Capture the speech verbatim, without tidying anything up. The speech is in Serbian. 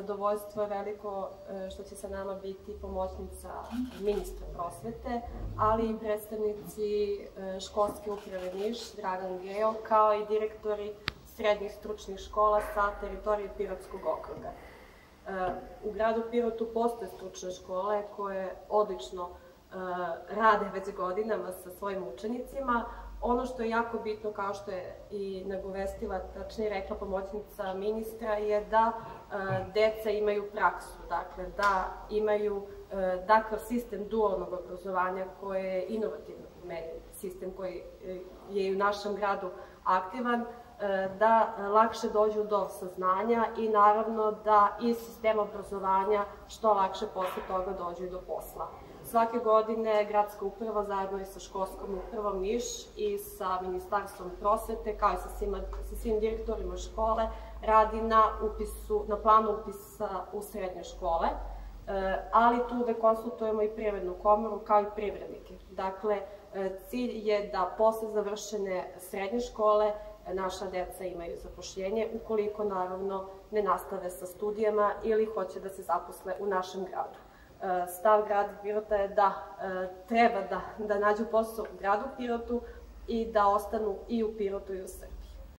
Zadovoljstvo je veliko što će sa nama biti pomoćnica ministra prosvete, ali i predstavnici školske uprave Niš, Dragan Geo, kao i direktori srednjih stručnih škola sa teritorije Pirotskog okruga. U gradu Pirotu postoje stručne škole koje odlično rade već godinama sa svojim učenicima. Ono što je jako bitno, kao što je i nagovestila, tačnije rekla pomoćnica ministra, je da deca imaju praksu, dakle da imaju takav sistem dualnog obrazovanja koji je inovativno po meni, sistem koji je i u našem gradu aktivan, da lakše dođu do saznanja i naravno da iz sistema obrazovanja što lakše posle toga dođu i do posla. Svake godine gradska uprava zajedno i sa školskom upravom Niš i sa Ministarstvom prosvete, kao i sa svim direktorima škole, radi na planu upisa u srednje škole, ali tu uvek konsultujemo i Privrednu komoru kao i privrednike. Dakle, cilj je da posle završene srednje škole naša deca imaju zapošljenje, ukoliko naravno ne nastave sa studijama ili hoće da se zaposle u našem gradu. Stav grada Pirota je da treba da nađu posao u gradu Pirotu i da ostanu i u Pirotu i u Srbiji.